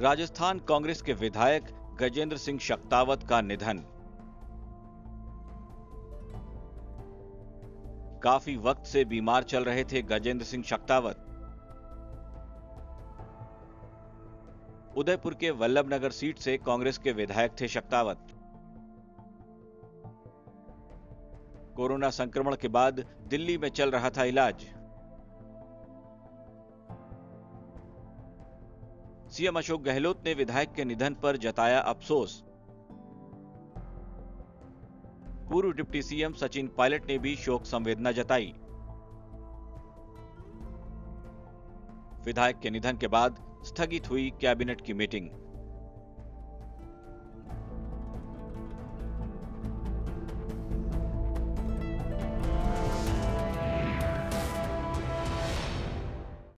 राजस्थान कांग्रेस के विधायक गजेंद्र सिंह शक्तावत का निधन। काफी वक्त से बीमार चल रहे थे गजेंद्र सिंह शक्तावत। उदयपुर के वल्लभनगर सीट से कांग्रेस के विधायक थे शक्तावत। कोरोना संक्रमण के बाद दिल्ली में चल रहा था इलाज। सीएम अशोक गहलोत ने विधायक के निधन पर जताया अफसोस। पूर्व डिप्टी सीएम सचिन पायलट ने भी शोक संवेदना जताई। विधायक के निधन के बाद स्थगित हुई कैबिनेट की मीटिंग।